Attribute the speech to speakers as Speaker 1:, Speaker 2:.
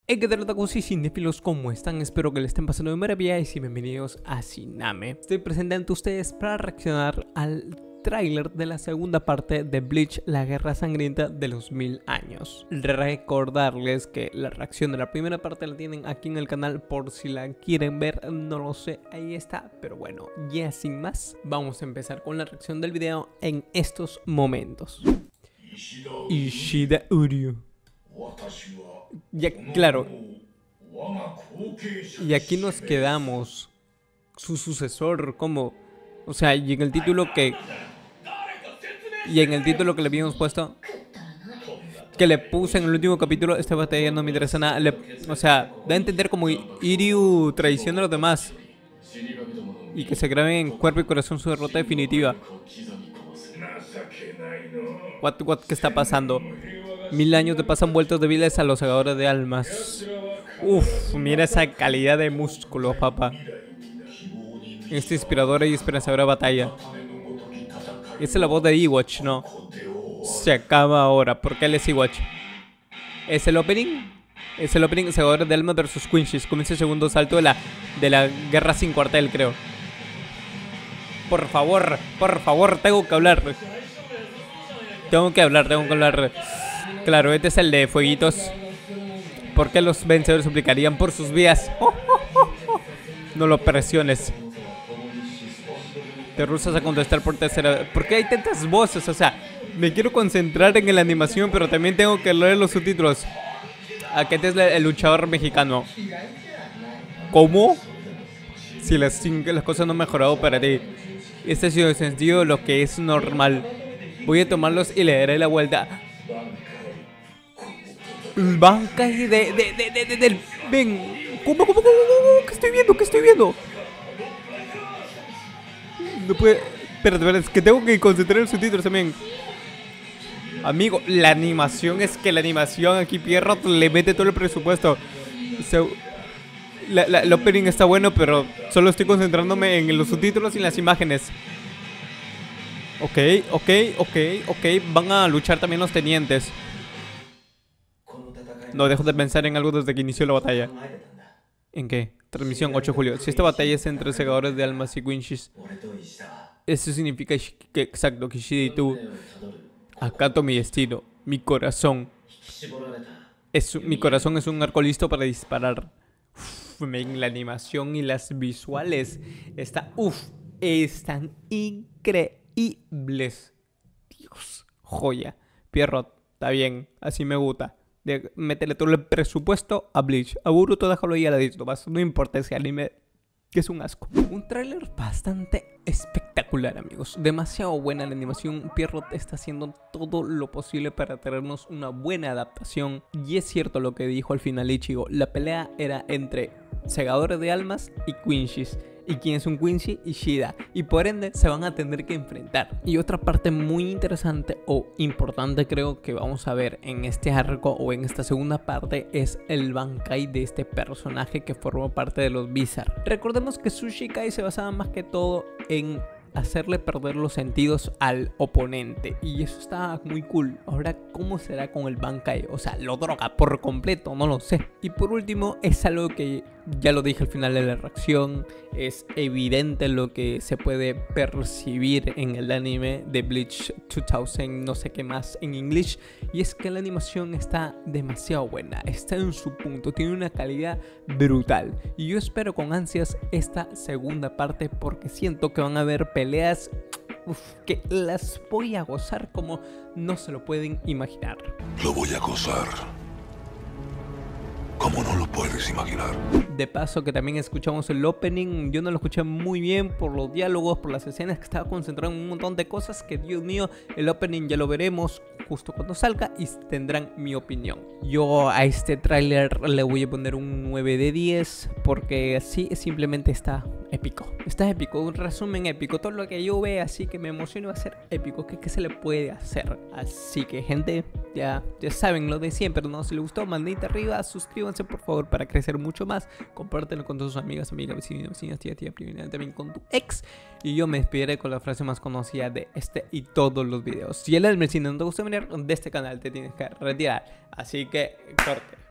Speaker 1: Hey, ¿qué tal, otakus y cinéfilos? ¿Cómo están? Espero que le estén pasando de maravilla y bienvenidos a Siname. Estoy presente ante ustedes para reaccionar al tráiler de la segunda parte de Bleach, la guerra sangrienta de los 1000 años. Recordarles que la reacción de la primera parte la tienen aquí en el canal por si la quieren ver, no lo sé, ahí está. Pero bueno, ya sin más, vamos a empezar con la reacción del video en estos momentos. Ishida Uryu. Ya, claro. Y aquí nos quedamos. Su sucesor, ¿cómo? O sea, y en el título que... Y en el título que le habíamos puesto, que le puse en el último capítulo, esta batalla no me interesa nada. O sea, da a entender como Iryu traiciona a los demás. Y que se grabe en cuerpo y corazón su derrota definitiva. What, ¿qué está pasando? 1000 años de pasan vueltos débiles a los segadores de almas. Uff, mira esa calidad de músculo, papá. Esta inspiradora y esperanzadora batalla. Esa es la voz de Ewatch, ¿no? Se acaba ahora. ¿Por qué él es Ewatch? ¿Es el opening? Es el opening segadores de almas versus Quincy's. Comienza el segundo salto de la guerra sin cuartel, creo. Por favor, tengo que hablar. Tengo que hablar. Claro, este es el de fueguitos. ¿Por qué los vencedores suplicarían por sus vidas? No lo presiones. Te rusas a contestar por tercera. ¿Por qué hay tantas voces? O sea, me quiero concentrar en la animación, pero también tengo que leer los subtítulos. Aquí es el luchador mexicano. ¿Cómo? Si las cosas no han mejorado para ti. Este ha sido el sentido de lo que es normal. Voy a tomarlos y le daré la vuelta. El Bankai del... Ven. ¿Cómo? ¿Qué estoy viendo? No puede... Espérate, es que tengo que concentrar en los subtítulos también. Amigo, la animación aquí Pierrot le mete todo el presupuesto. El opening está bueno, pero solo estoy concentrándome en los subtítulos y en las imágenes. Ok. Van a luchar también los tenientes. No dejo de pensar en algo desde que inició la batalla. ¿En qué? Transmisión 8 de julio. Si esta batalla es entre segadores de almas y Quincy's, eso significa que exacto, que Ishida y tú. Acato mi destino, mi corazón. Mi corazón es un arco listo para disparar. La animación y las visuales están increíbles. Dios, joya. Pierrot, está bien, así me gusta. Métele todo el presupuesto a Bleach. A Boruto déjalo ahí a la disco. No importa ese anime, que es un asco. Un tráiler bastante espectacular, amigos. Demasiado buena la animación. Pierrot está haciendo todo lo posible para traernos una buena adaptación. Y es cierto lo que dijo al final Ichigo. La pelea era entre segadores de almas y Quincy's. ¿Y quién es un Quincy? Ishida. Y por ende se van a tener que enfrentar. Y otra parte muy interesante o importante creo que vamos a ver en este arco o en esta segunda parte es el Bankai de este personaje que formó parte de los Bizarre. Recordemos que Sushikai se basaba más que todo en hacerle perder los sentidos al oponente. Y eso está muy cool. Ahora, ¿cómo será con el Bankai? O sea, lo droga por completo, no lo sé. Y por último, es algo que ya lo dije al final de la reacción. Es evidente lo que se puede percibir en el anime de Bleach 2000, no sé qué más en inglés. Y es que la animación está demasiado buena. Está en su punto, tiene una calidad brutal. Y yo espero con ansias esta segunda parte porque siento que van a haber peleas que las voy a gozar como no se lo pueden imaginar.
Speaker 2: Lo voy a gozar como no lo puedes imaginar.
Speaker 1: De paso que también escuchamos el opening. Yo no lo escuché muy bien por los diálogos, por las escenas, que estaba concentrado en un montón de cosas que, Dios mío, el opening ya lo veremos justo cuando salga y tendrán mi opinión. Yo a este tráiler le voy a poner un 9 de 10 porque sí, simplemente está épico. Está épico, un resumen épico. Todo lo que yo vea así que me emociona va a ser épico. ¿Qué se le puede hacer? Así que, gente, ya saben lo de siempre, ¿no? Si les gustó, manita arriba, suscríbanse por favor para crecer mucho más. Compártelo con todas sus amigas, vecinas, tía, prima, también con tu ex. Y yo me despidiré con la frase más conocida de este y todos los videos: si el vecino no te gusta venir de este canal, te tienes que retirar. Así que, corte.